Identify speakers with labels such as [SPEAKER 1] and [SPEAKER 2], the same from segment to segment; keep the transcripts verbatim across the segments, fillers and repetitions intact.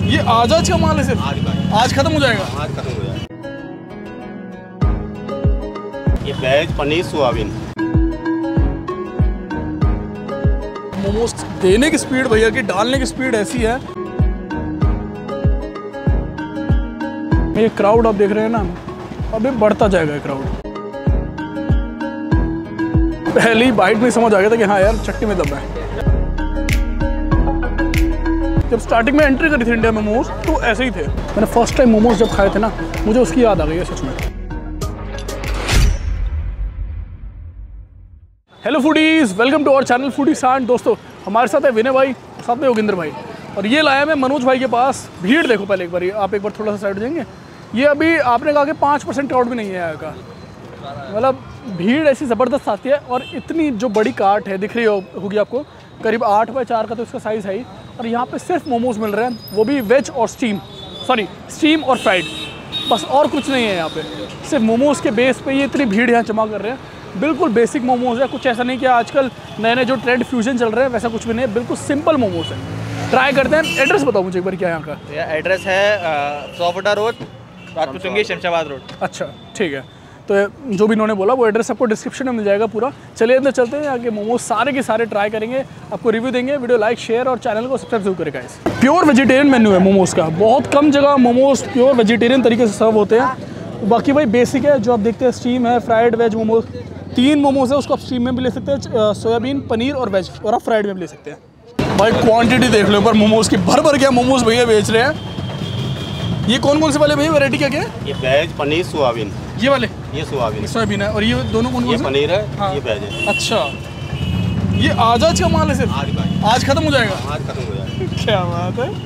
[SPEAKER 1] ये आज आज का माल है सिर्फ?
[SPEAKER 2] आज भाई,
[SPEAKER 1] आज खत्म हो जाएगा?
[SPEAKER 2] आज खत्म हो जाएगा। ये वेज पनीर सोयाबीन।
[SPEAKER 1] मोमोज देने की स्पीड भैया की, डालने की स्पीड ऐसी है। ये क्राउड आप देख रहे हैं ना, अभी बढ़ता जाएगा क्राउड। पहली बाइट में समझ आ गया था कि हाँ यार चट्टी में दम है। जब स्टार्टिंग में एंट्री करी थी इंडिया में मोमोज तो ऐसे ही थे। मैंने फर्स्ट टाइम मोमोज जब खाए थे ना, मुझे उसकी याद आ गई है सच में। Hello foodies, welcome to our channel foodie सांड। दोस्तों हमारे साथ है विनय भाई, साथ में योगिंदर भाई, और ये लाया मैं मनोज भाई के पास। भीड़ देखो पहले एक बार, आप एक बार थोड़ा सा साइड जाएंगे। ये अभी आपने कहा कि पाँच परसेंट क्राउड भी नहीं है यहाँ का, मतलब भीड़ ऐसी ज़बरदस्त आती है। और इतनी जो बड़ी कार्ट है दिख रही हो, होगी आपको, करीब आठ बाई चार का तो इसका साइज़ है ही। और यहाँ पे सिर्फ मोमोज मिल रहे हैं, वो भी वेज और स्टीम, सॉरी स्टीम और फ्राइड, बस और कुछ नहीं है यहाँ पे। सिर्फ मोमोज के बेस पे ये इतनी भीड़ यहाँ जमा कर रहे हैं। बिल्कुल बेसिक मोमोज है, कुछ ऐसा नहीं कि आजकल नए नए जो ट्रेंड फ्यूजन चल रहे हैं वैसा कुछ भी नहीं है, बिल्कुल सिंपल मोमोज है। ट्राई करते हैं। एड्रेस बताओ मुझे एक बार, क्या है यहाँ का?
[SPEAKER 3] एड्रेस है सौफुटा रोड, राजपुतंगी, शमशाबाद रोड।
[SPEAKER 1] अच्छा ठीक है, तो जो भी इन्होंने बोला वो एड्रेस आपको डिस्क्रिप्शन में मिल जाएगा पूरा। चलिए अंदर चलते हैं, आगे मोमोज सारे के सारे ट्राई करेंगे, आपको रिव्यू देंगे। वीडियो लाइक शेयर और चैनल को सब्सक्राइब जरूर करेगा। इस प्योर वेजिटेरियन मेन्यू है मोमोज का, बहुत कम जगह मोमोज प्योर वेजिटेरियन तरीके से सर्व होते हैं। बाकी भाई बेसिक है जो आप देखते हैं, स्टीम है, फ्राइड, वेज मोमोज। तीन मोमोज है, उसको आप स्टीम में भी ले सकते हैं, सोयाबीन, पनीर और वेज, और आप फ्राइड में भी ले सकते हैं। भाई क्वांटिटी देख लो पर मोमोज की, भर भर के मोमोज भैया बेच रहे हैं। ये कौन कौन से वाले भैया, वैरायटी क्या क्या है?
[SPEAKER 2] ये वेज पनीर सोयाबीन।
[SPEAKER 1] ये वाले?
[SPEAKER 2] ये सोयाबीन
[SPEAKER 1] सोयाबीन है। और ये दोनों कौन कौन
[SPEAKER 2] ये
[SPEAKER 1] से?
[SPEAKER 2] पनीर है।
[SPEAKER 1] हाँ।
[SPEAKER 2] ये वेज है।
[SPEAKER 1] अच्छा, ये आज आज का माल है सिर्फ?
[SPEAKER 2] आज भाई,
[SPEAKER 1] आज खत्म हो जाएगा?
[SPEAKER 2] आज खत्म हो जाएगा।
[SPEAKER 1] क्या बात है,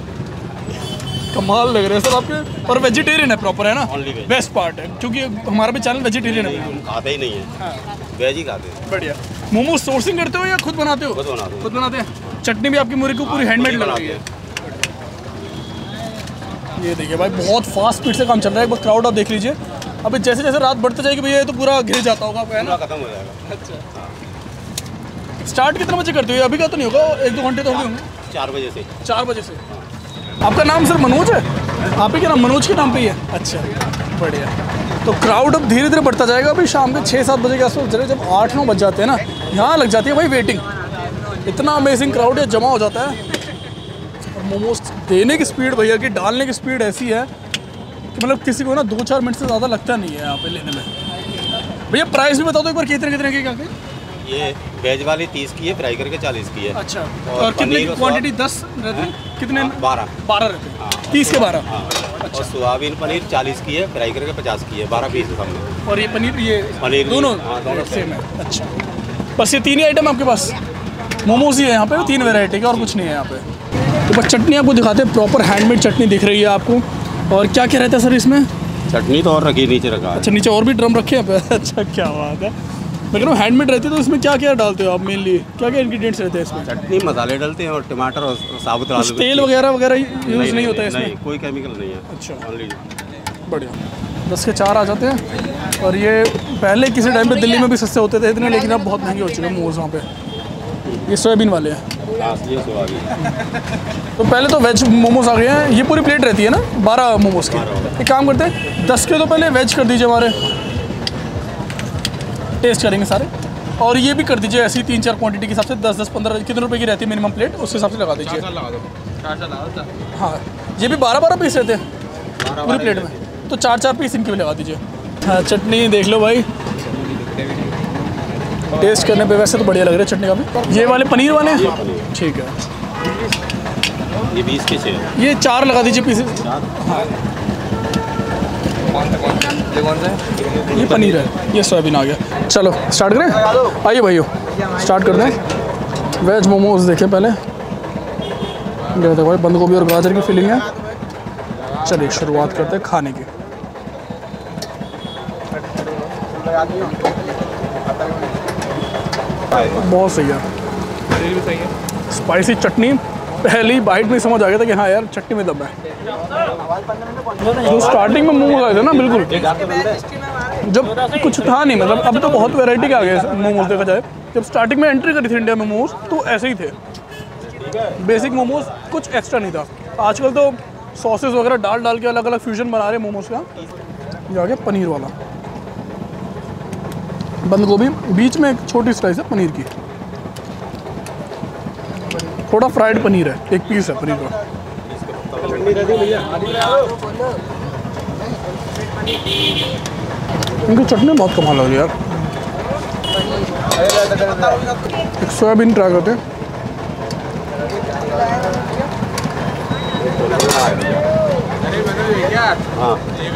[SPEAKER 1] कमाल लग रहे हैं सर आपके। और वेजिटेरियन है प्रॉपर, है ना?
[SPEAKER 2] Only veg।
[SPEAKER 1] बेस्ट पार्ट है, क्योंकि हमारा भी चैनल वेजिटेरियन है।
[SPEAKER 2] नहीं, खाते ही नहीं है।
[SPEAKER 1] हाँ।
[SPEAKER 2] वेज ही खाते हैं।
[SPEAKER 1] बढ़िया। मोमोज सोर्सिंग करते हो या खुद बनाते हो?
[SPEAKER 2] खुद बनाते हैं।
[SPEAKER 1] खुद बनाते हैं। चटनी भी आपकी मुर्गी को पूरी हैंडमेड लगाई है। ये देखिए भाई, बहुत फास्ट स्पीड से काम चल रहा है। एक बार क्राउड आप देख लीजिए। अभी जैसे जैसे रात बढ़ते जाएगी भैया, ये तो पूरा घिर जाता होगा, है ना?
[SPEAKER 2] खत्म हो जाएगा।
[SPEAKER 1] अच्छा, स्टार्ट कितने बजे करते हो? अभी का तो नहीं होगा, एक दो घंटे तो हो गए होंगे।
[SPEAKER 2] चार बजे से।
[SPEAKER 1] चार बजे से। आपका नाम सर मनोज है? आप ही क्या नाम मनोज के नाम पे ही है? अच्छा बढ़िया। तो क्राउड अब धीरे धीरे बढ़ता जाएगा। अभी शाम के छः सात बजे के आसपास, जब आठ नौ बज जाते हैं ना, यहाँ लग जाती है भाई वेटिंग। इतना अमेजिंग क्राउड है, जमा हो जाता है। और मोमोज देने की स्पीड भैया की, डालने की स्पीड ऐसी है कि मतलब किसी को ना दो चार मिनट से ज़्यादा लगता नहीं है यहाँ पे लेने में। भैया प्राइस भी बता दो एक बार, कितने कितने की क्या?
[SPEAKER 2] ये वेज वाली तीस की है, फ्राई करके चालीस की है।
[SPEAKER 1] अच्छा,
[SPEAKER 2] और
[SPEAKER 1] और कितने की
[SPEAKER 2] पनीर
[SPEAKER 1] क्वांटिटी? दस रहती है? कितने?
[SPEAKER 2] बारह।
[SPEAKER 1] बारह रहते हैं।
[SPEAKER 2] हाँ।
[SPEAKER 1] तीस के बारह।
[SPEAKER 2] हाँ। और सोयाबीन पनीर चालीस की है, फ्राई करके पचास की है। बारह पीस है सामने।
[SPEAKER 1] और ये पनीर, ये
[SPEAKER 2] पनीर भी-
[SPEAKER 1] दोनों
[SPEAKER 2] हाँ, दोनों
[SPEAKER 1] सेम है। अच्छा, बस ये तीन ही आइटम आपके पास? मोमोज ही है यहाँ पे, तीन वैरायटी का, और कुछ नहीं है यहाँ पे। तो बस चटनी आपको दिखाते हैं, प्रॉपर हैंडमेड चटनी दिख रही है आपको। और क्या क्या रहता है सर इसमें?
[SPEAKER 2] चटनी तो और रखी, नीचे रखा है।
[SPEAKER 1] अच्छा, नीचे और भी ड्रम रखे हैं पे। अच्छा क्या बात है। मैं कह रहा हूँ हैंडमेड रहती है, तो इसमें क्या क्या डालते हो आप मेनली? क्या क्या इंग्रेडिएंट्स रहते हैं इसमें?
[SPEAKER 2] चटनी मसाले डालते हैं और टमाटर और साबुत आलू।
[SPEAKER 1] तेल वगैरह वगैरह यूज़ नहीं होता है
[SPEAKER 2] नहीं,
[SPEAKER 1] इसमें?
[SPEAKER 2] कोई केमिकल नहीं है।
[SPEAKER 1] अच्छा
[SPEAKER 2] Only-
[SPEAKER 1] बढ़िया। दस के चार आ जाते हैं। और ये पहले किसी टाइम पे दिल्ली में भी सस्ते होते थे इतने, लेकिन अब बहुत महंगे हो चुके हैं मोमोज वहाँ पे। ये सोयाबीन वाले हैं।
[SPEAKER 2] हाँ, ये सोयाबीन।
[SPEAKER 1] तो पहले तो वेज मोमोज आ गए हैं। ये पूरी प्लेट रहती है ना, बारह मोमोज की? एक काम करते हैं, दस के तो पहले वेज कर दीजिए हमारे, टेस्ट करेंगे सारे। और ये भी कर दीजिए ऐसी तीन चार क्वांटिटी के हिसाब से, दस दस पंद्रह कितने रुपए की रहती है मिनिमम प्लेट, उस हिसाब से लगा दीजिए। हाँ, ये भी बारह बारह पीस रहते हैं पूरी प्लेट में, तो चार चार पीस इनके भी लगा दीजिए। हाँ, चटनी देख लो भाई, टेस्ट करने पे वैसे तो बढ़िया लग रहा है चटनी का भी। ये वाले पनीर वाले हैं? ठीक है,
[SPEAKER 2] ये बीस के छः।
[SPEAKER 1] ये चार लगा दीजिए पीसेस। हाँ, ये पनीर है, ये सोयाबीन आ गया। चलो स्टार्ट करें, आइए भाइयों स्टार्ट कर दें। वेज मोमोज देखें पहले, ये देखो भाई, बंद गोभी और गाजर की फिलिंग है। चलिए शुरुआत करते हैं खाने की। बहुत सही है, स्पाइसी चटनी। पहली बाइट में समझ आ गया था कि हाँ यार चटनी में दम है। जो स्टार्टिंग में मोमोज आए थे ना, बिल्कुल जब कुछ था नहीं, मतलब अब तो बहुत वैरायटी के आ गए मोमोज देखा जाए। जब स्टार्टिंग में एंट्री करी थी इंडिया में मोमोज तो ऐसे ही थे, बेसिक मोमोज, कुछ एक्स्ट्रा नहीं था। आजकल तो सॉसेस वगैरह डाल डाल के अलग अलग फ्यूजन बना रहे हैं मोमोज का। ये आ गया पनीर वाला बंद गोभी, बीच में एक छोटी स्लाइस है पनीर की, थोड़ा फ्राइड पनीर है, एक पीस है पनीर का। इनकी चटनी बहुत कमाल लग रही है यार। एक सोयाबीन ट्राई करते हैं।
[SPEAKER 2] हाँ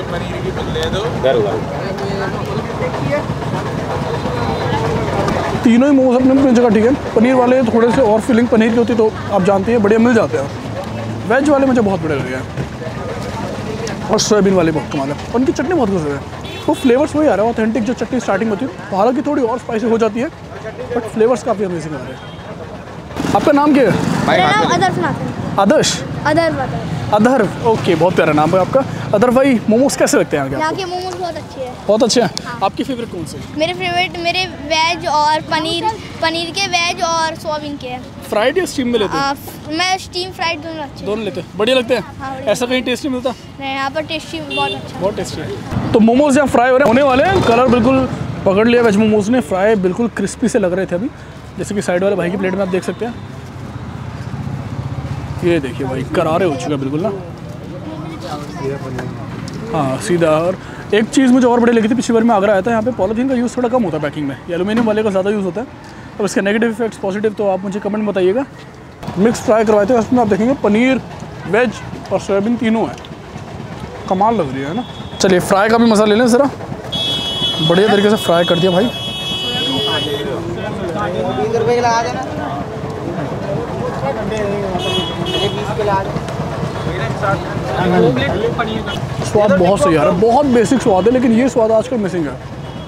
[SPEAKER 1] तीनों ही मोमोज अपने अपनी जगह ठीक है। पनीर वाले थोड़े से और फीलिंग पनीर की होती तो आप जानते हैं बढ़िया मिल जाते हैं। वेज वाले मुझे बहुत बढ़िया लगे हैं और सोयाबीन वाले बहुत कमाल है। उनकी चटनी बहुत गुजर है, वो फ्लेवर्स वही आ रहा है ऑथेंटिक जो चटनी स्टार्टिंग होती है। हालांकि थोड़ी और स्पाइसी हो जाती है बट फ्लेवर्स काफ़ी अमेजिंग आ रहे हैं। आपका नाम क्या है?
[SPEAKER 4] मेरा नाम अदर्श नाथ है।
[SPEAKER 1] आदर्श?
[SPEAKER 4] अदर
[SPEAKER 1] अदहर, ओके, बहुत प्यारा नाम है आपका। अदर भाई, मोमोज कैसे लगते हैं यहाँ
[SPEAKER 4] यहाँ
[SPEAKER 1] के?
[SPEAKER 4] के मोमोज बहुत अच्छे हैं।
[SPEAKER 1] बहुत अच्छे हैं।
[SPEAKER 4] हाँ।
[SPEAKER 1] आपकी फेवरेट कौन से?
[SPEAKER 4] मेरे फेवरेट मेरे वेज और पनीर पनीर के वेज और सोयाबीन के हैं।
[SPEAKER 1] फ्राइड या स्टीम में लेते हैं?
[SPEAKER 4] आ, मैं स्टीम फ्राइड दोनों अच्छे
[SPEAKER 1] दोनों लेते हैं, बढ़िया लगते हैं।
[SPEAKER 4] हाँ, बढ़िया।
[SPEAKER 1] ऐसा कहीं टेस्ट नहीं मिलता?
[SPEAKER 4] नहीं, यहाँ पर टेस्टी बहुत अच्छा।
[SPEAKER 1] बहुत टेस्टी है। तो मोमोज यहाँ फ्राई हो रहे होने वाले हैं। कलर बिल्कुल पकड़ लिया वेज मोमोज ने, फ्राई बिल्कुल क्रिस्पी से लग रहे थे अभी, जैसे कि साइड वाले भाई की प्लेट में आप देख सकते हैं। ये देखिए भाई, करारे हो चुका बिल्कुल ना। हाँ सीधा। और एक चीज़ मुझे और बढ़िया लगी थी, पिछली बार में आगरा आया था, यहाँ पे पॉलीथीन का यूज़ थोड़ा कम होता है पैकिंग में, ये एल्यूमिनियम वाले का ज़्यादा यूज़ होता है। अब इसके नेगेटिव इफेक्ट्स पॉजिटिव तो आप मुझे कमेंट में बताइएगा। मिक्स फ्राई करवाए थे, उसमें आप देखेंगे पनीर, वेज और सोयाबीन तीनों है। कमाल लग रही है ना। चलिए फ्राई का भी मज़ा ले लें ज़रा। बढ़िया तरीके से फ्राई कर दिया भाई। स्वाद बहुत सही आ रहा है, बहुत बेसिक स्वाद है, लेकिन ये स्वाद आजकल मिसिंग है।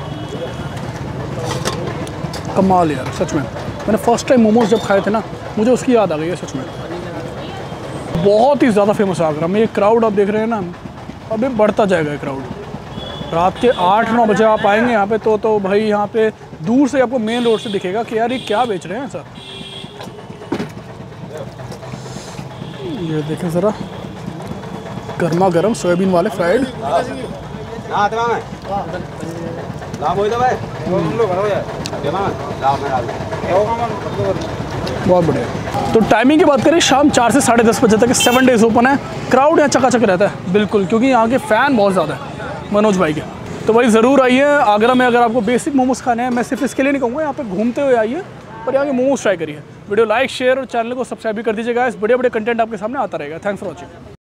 [SPEAKER 1] कमाल यार सच में। मैंने फर्स्ट टाइम मोमोज जब खाए थे ना, मुझे उसकी याद आ गई है सच में। बहुत ही ज़्यादा फेमस है आगरा में। ये क्राउड आप देख रहे हैं ना, अभी बढ़ता जाएगा ये क्राउड। रात के आठ नौ बजे आप आएंगे यहाँ पे तो तो भाई यहाँ पे दूर से आपको मेन रोड से दिखेगा कि यार ये क्या बेच रहे हैं ऐसा। ये देखें ज़रा, गर्मा गर्म सोयाबीन वाले फ्राइड। बहुत बढ़िया। तो टाइमिंग की बात करें, शाम चार से साढ़े दस बजे तक सेवन डेज ओपन है। क्राउड यहाँ चकाचक रहता है बिल्कुल, क्योंकि यहाँ के फ़ैन बहुत ज़्यादा है मनोज भाई के। तो भाई ज़रूर आइए आगरा में। अगर आपको बेसिक मोमोज खाने हैं, मैं सिर्फ इसके लिए नहीं कहूँगा, यहाँ पे घूमते हुए आइए और यहाँ के मोमोज ट्राई करिए। वीडियो लाइक शेयर और चैनल को सब्सक्राइब भी कर दीजिएगा। इस बढ़िया बढ़िया कंटेंट आपके सामने आता रहेगा। Thanks for watching.